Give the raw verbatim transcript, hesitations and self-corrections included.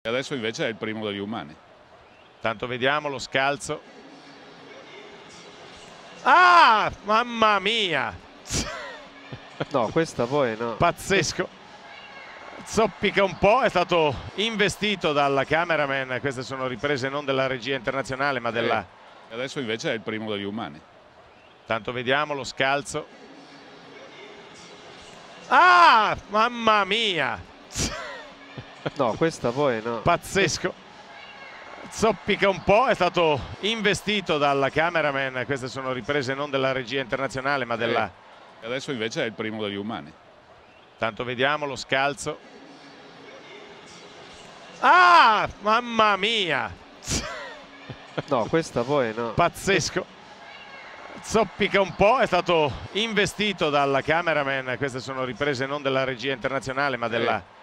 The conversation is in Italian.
E adesso invece è il primo degli umani. Tanto vediamo lo scalzo. Ah, mamma mia! No, questa poi no. Pazzesco. Zoppica un po', è stato investito dal cameraman. Queste sono riprese non della regia internazionale ma della... E adesso invece è il primo degli umani. Tanto vediamo lo scalzo. Ah, mamma mia! No, questa poi no. Pazzesco. Zoppica un po', è stato investito dal cameraman. Queste sono riprese non della regia internazionale ma della... E adesso invece è il primo degli umani. Tanto vediamo lo scalzo. Ah, mamma mia! No, questa poi no. Pazzesco. Zoppica un po', è stato investito dal cameraman. Queste sono riprese non della regia internazionale ma della...